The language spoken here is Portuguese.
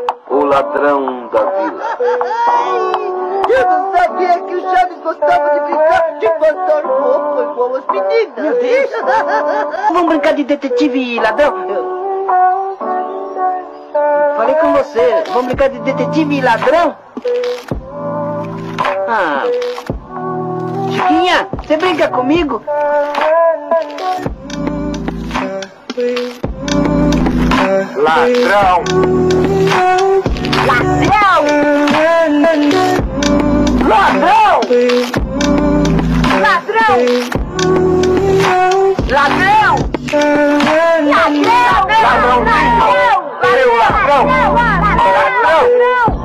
o ladrão da vila. Eu não sabia que o Chaves gostava de brincar de pastor roupa igual as meninas. Meu Deus! Vamos brincar de detetive e ladrão? Falei com você, vamos brincar de detetive e ladrão? Ah. Chiquinha, você brinca comigo? Ladrão! Ladrão! Ladrão! Ladrão! Ladrão! Ladrão! Ladrãozinho! Seu ladrão! Ladrão!